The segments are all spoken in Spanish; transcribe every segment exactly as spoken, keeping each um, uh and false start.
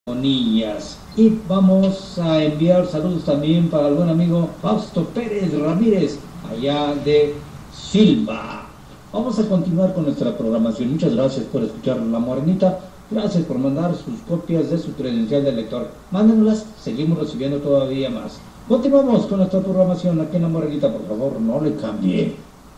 Niñas. Y vamos a enviar saludos también para el buen amigo Fausto Pérez Ramírez, allá de Silva. Vamos a continuar con nuestra programación. Muchas gracias por escuchar La Morenita. Gracias por mandar sus copias de su credencial de lector. Mándenlas, seguimos recibiendo todavía más. Continuamos con nuestra programación aquí en La Morenita. Por favor, no le cambie.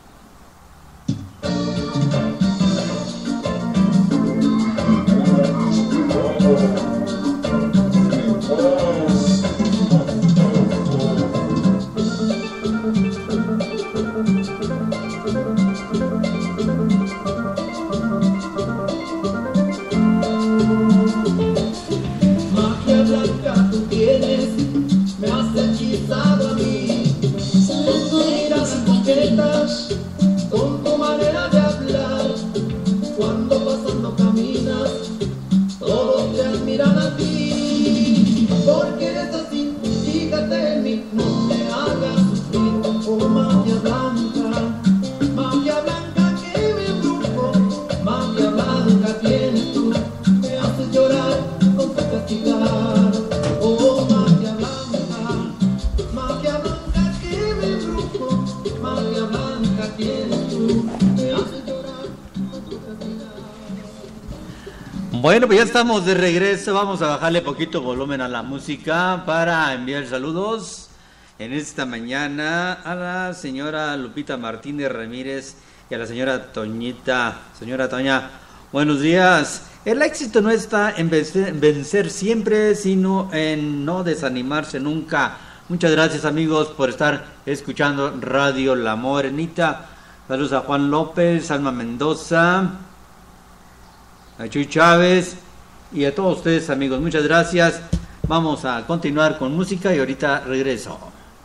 Bueno, pues ya estamos de regreso. Vamos a bajarle poquito volumen a la música para enviar saludos en esta mañana a la señora Lupita Martínez Ramírez y a la señora Toñita. Señora Toña, buenos días. El éxito no está en vencer, en vencer siempre, sino en no desanimarse nunca. Muchas gracias, amigos, por estar escuchando Radio La Morenita. Saludos a Juan López, Alma Mendoza, a Chuy Chávez y a todos ustedes, amigos. Muchas gracias. Vamos a continuar con música y ahorita regreso.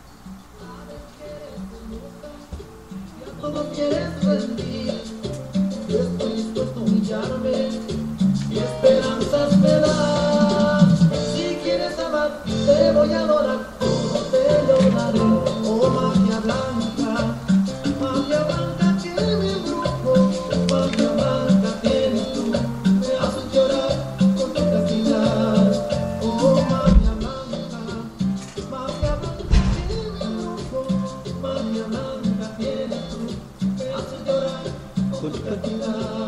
Y esperanzas me das. Si quieres amar, te voy a adorar, todo te lo daré. Oh, magia blanca, magia blanca que me embrujo, magia blanca tienes tú, me haces llorar con tu castidad. Oh, magia blanca, magia blanca que me embrujo, magia blanca tienes tú, me haces llorar con tu castidad.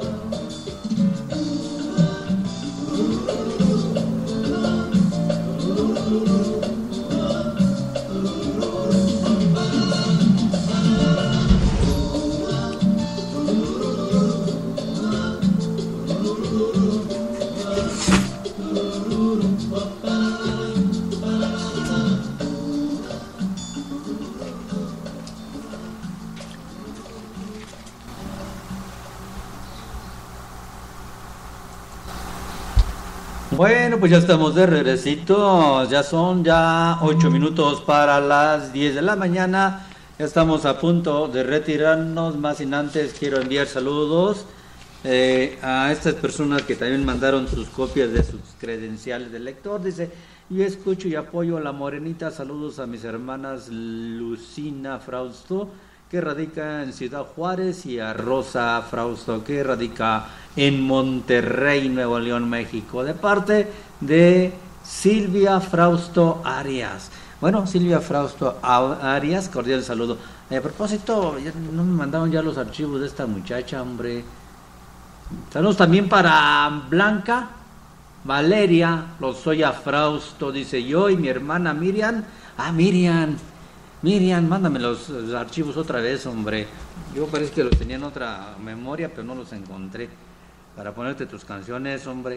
Bueno, pues ya estamos de regresito, ya son ya ocho minutos para las diez de la mañana, ya estamos a punto de retirarnos, más sin antes quiero enviar saludos eh, a estas personas que también mandaron sus copias de sus credenciales de lector. Dice, yo escucho y apoyo a La Morenita, saludos a mis hermanas Lucina Frausto, que radica en Ciudad Juárez, y a Rosa Frausto, que radica en Monterrey, Nuevo León, México, de parte de Silvia Frausto Arias. Bueno, Silvia Frausto Arias, cordial saludo. Eh, a propósito, ya no me mandaron ya los archivos de esta muchacha, hombre. Saludos también para Blanca Valeria Lozoya Frausto, dice, yo y mi hermana Miriam. Ah, Miriam. Miriam, mándame los, los archivos otra vez, hombre. Yo parece que los tenía en otra memoria, pero no los encontré para ponerte tus canciones, hombre.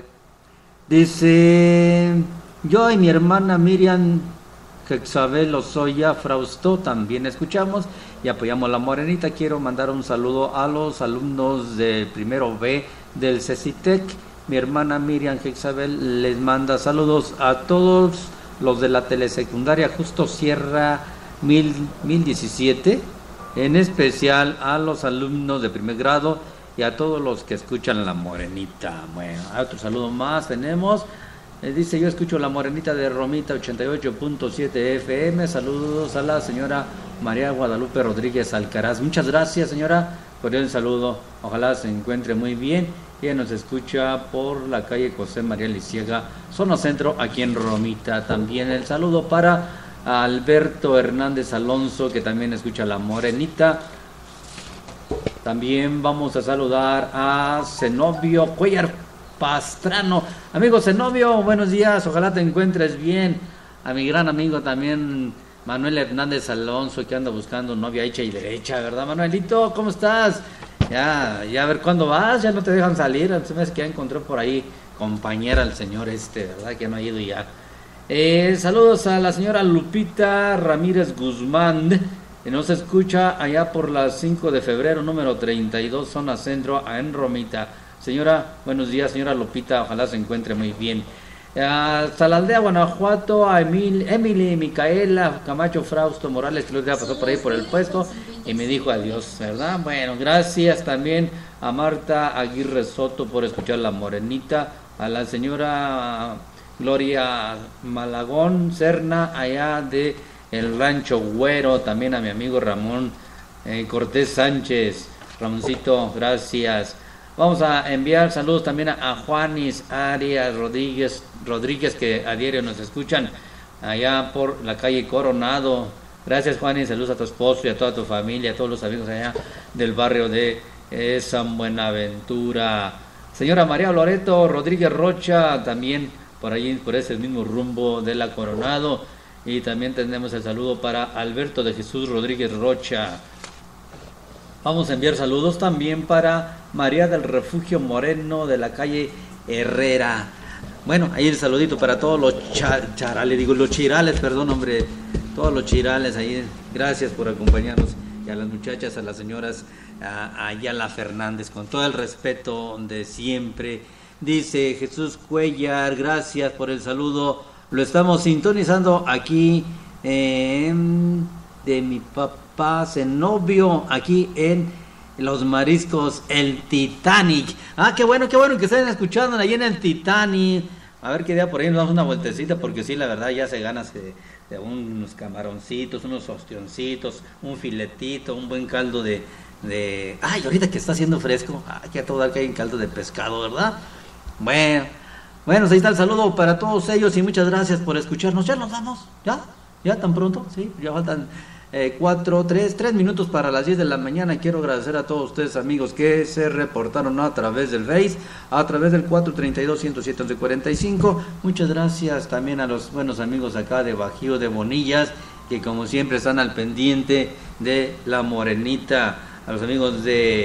Dice, yo y mi hermana Miriam Jexabel Lozoya Frausto también escuchamos y apoyamos La Morenita. Quiero mandar un saludo a los alumnos de primero B del CECITEC. Mi hermana Miriam Jexabel les manda saludos a todos los de la telesecundaria Justo Sierra Mil, mil diecisiete, en especial a los alumnos de primer grado y a todos los que escuchan La Morenita. Bueno, otro saludo más tenemos. Eh, dice, yo escucho La Morenita de Romita ochenta y ocho punto siete F M. Saludos a la señora María Guadalupe Rodríguez Alcaraz. Muchas gracias, señora, por el saludo. Ojalá se encuentre muy bien Ella nos escucha por la calle José María Lisiega, zona centro, aquí en Romita. También el saludo para Alberto Hernández Alonso, que también escucha La Morenita. También vamos a saludar a Zenobio Cuellar Pastrano. Amigo Zenobio, buenos días, ojalá te encuentres bien. A mi gran amigo también Manuel Hernández Alonso, que anda buscando novia hecha y derecha, ¿verdad, Manuelito? ¿Cómo estás? Ya, ya a ver cuándo vas, ya no te dejan salir. Entonces que ya encontró por ahí compañera al señor este, ¿verdad? Que no ha ido ya. Eh, saludos a la señora Lupita Ramírez Guzmán, que nos escucha allá por las cinco de febrero, número treinta y dos, zona centro, en Romita. Señora, buenos días, señora Lupita, ojalá se encuentre muy bien. Hasta la aldea Guanajuato, a Emil, Emily, Micaela, Camacho, Frausto Morales, que los días pasó por ahí por el puesto y me dijo adiós, ¿verdad? Bueno, gracias también a Marta Aguirre Soto por escuchar La Morenita, a la señora Gloria Malagón Serna, allá de el Rancho Güero, también a mi amigo Ramón eh, Cortés Sánchez. Ramoncito, gracias. Vamos a enviar saludos también a, a Juanis Arias Rodríguez, Rodríguez, que a diario nos escuchan allá por la calle Coronado. Gracias, Juanis, saludos a tu esposo y a toda tu familia, a todos los amigos allá del barrio de eh, San Buenaventura. Señora María Loreto Rodríguez Rocha, también por allí, por ese mismo rumbo de la Coronado. Y también tenemos el saludo para Alberto de Jesús Rodríguez Rocha. Vamos a enviar saludos también para María del Refugio Moreno de la calle Herrera. Bueno, ahí el saludito para todos los cha charales, digo los chirales, perdón, hombre, todos los chirales ahí. Gracias por acompañarnos. Y a las muchachas, a las señoras, a Ayala Fernández, con todo el respeto de siempre. Dice Jesús Cuellar, gracias por el saludo. Lo estamos sintonizando aquí eh, de mi papá Zenobio, aquí en Los Mariscos, el Titanic. Ah, qué bueno, qué bueno que estén escuchando ahí en el Titanic. A ver qué día por ahí nos damos una vueltecita, porque sí, la verdad ya se ganas de, de unos camaroncitos, unos ostioncitos, un filetito, un buen caldo de, de... Ay, ahorita que está haciendo fresco, ay, que a todo dar que hay un caldo de pescado, ¿verdad? Bueno, bueno, ahí está el saludo para todos ellos y muchas gracias por escucharnos. ¿Ya nos vamos? ¿Ya? ¿Ya tan pronto? Sí, ya faltan eh, cuatro, tres, tres minutos para las diez de la mañana. Quiero agradecer a todos ustedes, amigos, que se reportaron a través del Face, a través del cuatro treinta y dos, ciento siete, once cuarenta y cinco. Muchas gracias también a los buenos amigos acá de Bajío de Bonillas, que como siempre están al pendiente de La Morenita. A los amigos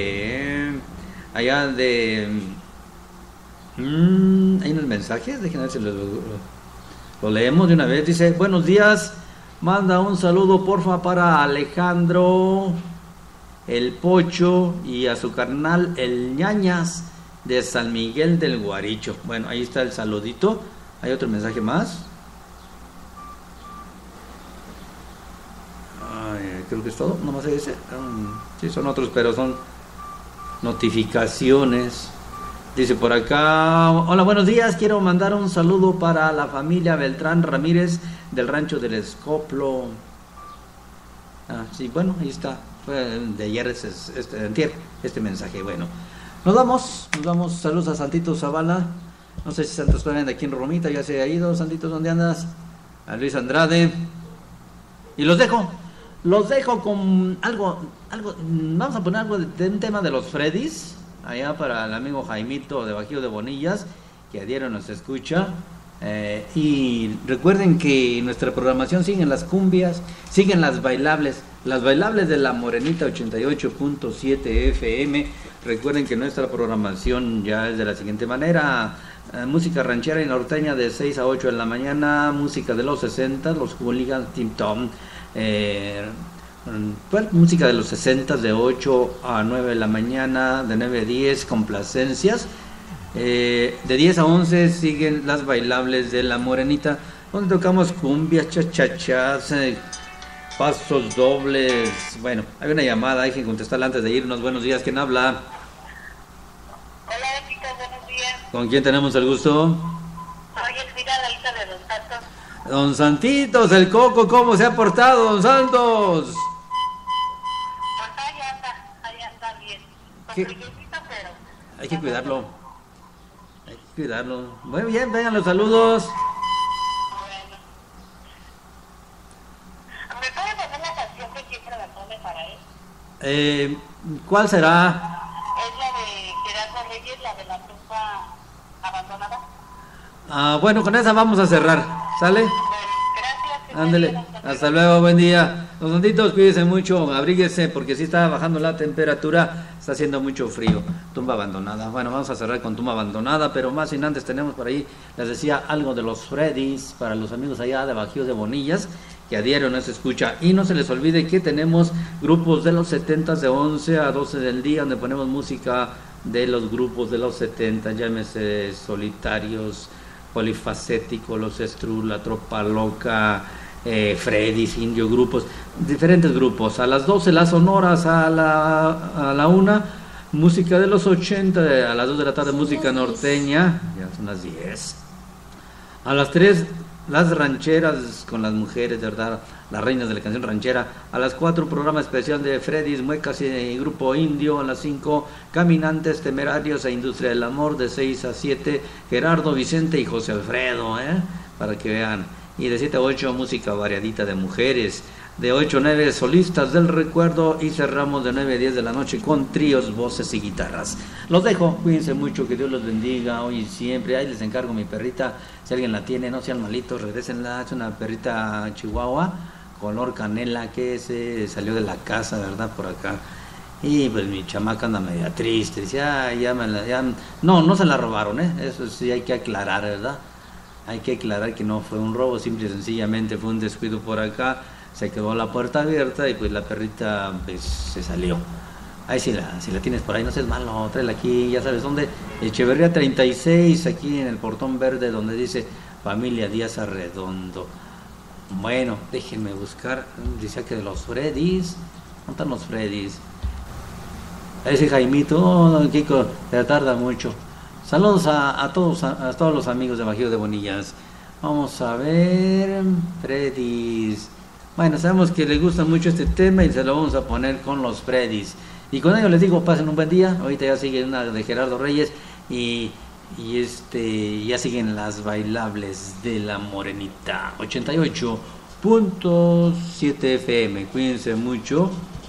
de eh, allá de... Mm, hay unos mensajes, déjenme ver si lo, lo, lo leemos de una vez. Dice, buenos días, manda un saludo porfa para Alejandro el Pocho y a su carnal el Ñañas de San Miguel del Guaricho. Bueno, ahí está el saludito. Hay otro mensaje más. Ay, creo que es todo, nomás ese. Um, sí, son otros, pero son notificaciones. Dice por acá, hola, buenos días, quiero mandar un saludo para la familia Beltrán Ramírez del rancho del Escoplo. Ah, sí, bueno, ahí está, fue de ayer este, este, este mensaje. Bueno, nos vamos, nos vamos, saludos a Santito Zavala, no sé si Santos todavía anda aquí en Romita, ya se ha ido. Santito, ¿dónde andas? A Luis Andrade, y los dejo, los dejo con algo, algo, vamos a poner algo de, de un tema de los Freddys, allá para el amigo Jaimito de Bajío de Bonillas, que a diario nos escucha. Eh, y recuerden que nuestra programación siguen las cumbias, siguen las bailables, las bailables de La Morenita ochenta y ocho punto siete F M. Recuerden que nuestra programación ya es de la siguiente manera: eh, música ranchera y norteña de seis a ocho de la mañana, música de los sesenta, los hooligans, Tim Tom, eh, Bueno, música de los sesenta de ocho a nueve de la mañana, de nueve a diez, complacencias. Eh, de diez a once siguen las bailables de La Morenita, donde tocamos cumbias, chachachas, eh, pasos dobles. Bueno, hay una llamada, hay que contestarla antes de irnos. Buenos días, ¿quién habla? Hola, chicos, buenos días. ¿Con quién tenemos el gusto? Soy Elvira, la hija de Don Santos. Don Santitos, el Coco, ¿cómo se ha portado, Don Santos? Pues ahí anda, ahí anda bien. ¿Qué? Con pero... Hay que cuidarlo. cuidarlo. Muy bien, vengan los saludos. Bueno. ¿Me puede poner la canción que siempre me pone para él? Eh, ¿Cuál será? Es la de Gerardo Reyes, la de la tumba abandonada. Ah, bueno, con esa vamos a cerrar. ¿Sale? Bueno, gracias. que Ándele, esté bien, hasta luego, buen día. Los santitos, cuídense mucho, abríguese porque sí está bajando la temperatura, está haciendo mucho frío. Tumba abandonada. Bueno, vamos a cerrar con tumba abandonada, pero más sin antes tenemos por ahí, les decía algo de los Freddys, para los amigos allá de Bajío de Bonillas, que a diario no se escucha. Y no se les olvide que tenemos grupos de los setenta de once a doce del día, donde ponemos música de los grupos de los setenta, llámese Solitarios, Polifacético, Los Estru, La Tropa Loca, eh, Freddys, Indio, grupos, diferentes grupos. A las doce las sonoras, a la, a la una música de los ochenta, a las dos de la tarde música norteña, ya son las diez. A las tres las rancheras con las mujeres, de verdad, las reinas de la canción ranchera. A las cuatro programa especial de Freddys, Muecas y Grupo Indio. A las cinco Caminantes, Temerarios e Industria del Amor. De seis a siete Gerardo, Vicente y José Alfredo, ¿eh? Para que vean. Y de siete a ocho música variadita de mujeres. De ocho a nueve solistas del recuerdo. Y cerramos de nueve a diez de la noche con tríos, voces y guitarras. Los dejo, cuídense mucho, que Dios los bendiga hoy y siempre. Ahí les encargo mi perrita, si alguien la tiene, no sean malitos, regrésenla. Es una perrita chihuahua color canela que se salió de la casa, ¿verdad? Por acá. Y pues mi chamaca anda media triste. Dice, ah, ya me la, ya... No, no se la robaron, ¿eh? Eso sí hay que aclarar, ¿verdad? Hay que aclarar que no fue un robo, simple y sencillamente fue un descuido por acá. Se quedó la puerta abierta y pues la perrita pues se salió. Ahí si la, si la tienes por ahí, no seas malo, tráela aquí, ya sabes dónde. Echeverría treinta y seis, aquí en el portón verde donde dice Familia Díaz Arredondo. Bueno, déjenme buscar, dice que de los Freddys. ¿Dónde están los Freddys? Ese Jaimito, oh, Kiko, te tarda mucho. Saludos a, a, todos, a, a todos los amigos de Bajío de Bonillas. Vamos a ver, Freddys. Bueno, sabemos que les gusta mucho este tema y se lo vamos a poner con los Freddys. Y con ello les digo, pasen un buen día. Ahorita ya sigue una de Gerardo Reyes y... Y este ya siguen las bailables de la Morenita. Ochenta y ocho punto siete F M. Cuídense mucho.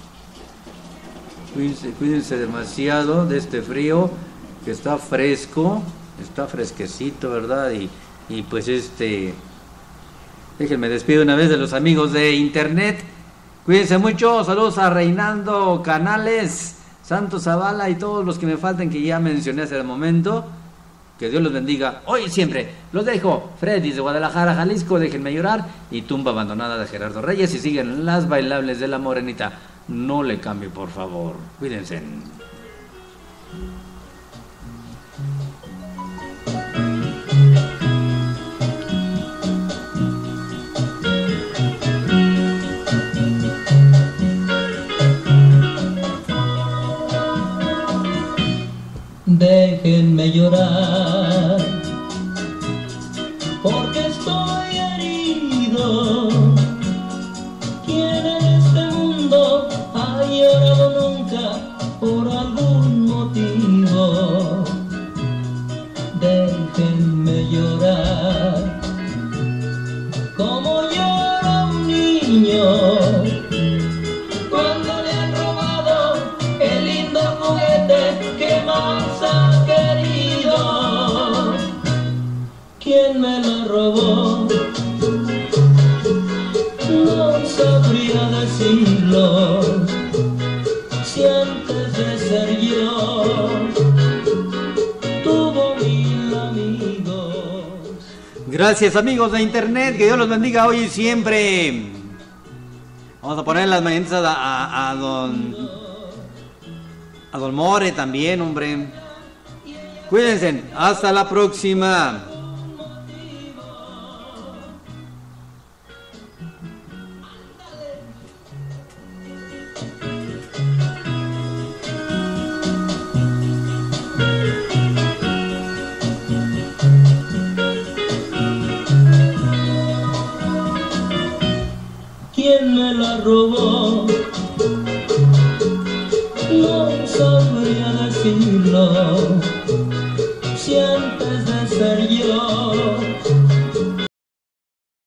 Cuídense, cuídense demasiado de este frío que está fresco, está fresquecito, ¿verdad? Y, y pues este déjenme despido una vez de los amigos de internet. Cuídense mucho. Saludos a Reinaldo Canales, Santos Zavala y todos los que me falten que ya mencioné hace el momento. Que Dios los bendiga hoy y siempre. Los dejo. Freddys de Guadalajara, Jalisco, Déjenme Llorar y Tumba Abandonada de Gerardo Reyes. Y siguen las bailables de la Morenita. No le cambie, por favor. Cuídense. Déjenme llorar, porque estoy herido. ¿Quién en este mundo ha llorado nunca por algún motivo? Déjenme llorar, como llora un niño cuando le han robado el lindo juguete que más ha querido. ¿Quién me lo robó? No sabría decirlo, si antes de ser yo tuvo mil amigos. Gracias, amigos de internet, que Dios los bendiga hoy y siempre. Vamos a poner las mañanitas a, a, a don a don More también, hombre. Cuídense, hasta la próxima. ¿Quién me la robó? No sabría decirlo,